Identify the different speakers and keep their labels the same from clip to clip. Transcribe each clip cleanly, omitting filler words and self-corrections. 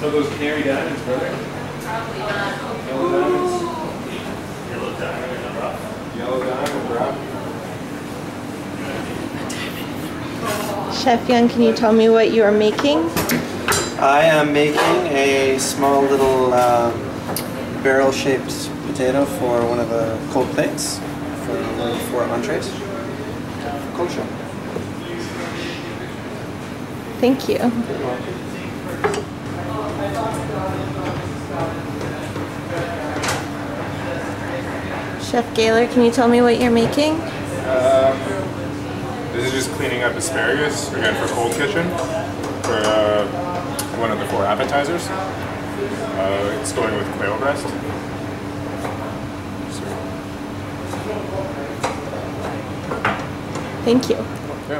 Speaker 1: So those canary diamonds, brother?
Speaker 2: Probably not.
Speaker 1: Yellow diamonds?
Speaker 3: Yellow diamond, rough.
Speaker 1: Yellow diamond, bro.
Speaker 4: Chef Young, can you tell me what you are making?
Speaker 5: I am making a small little barrel-shaped potato for one of the cold plates for one of the 4 entrees. Cold show.
Speaker 4: Thank you. Chef Gayler, can you tell me what you're making?
Speaker 1: This is just cleaning up asparagus, again for cold kitchen, for one of the 4 appetizers. It's going with quail breast.
Speaker 4: Thank you.
Speaker 1: Yeah.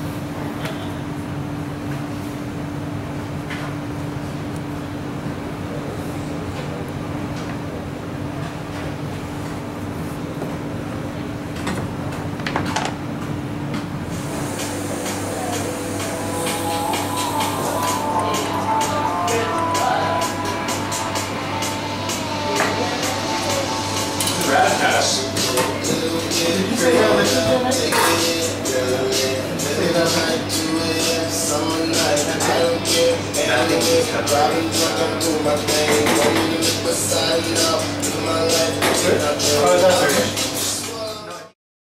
Speaker 3: Pass.
Speaker 1: Oh, that's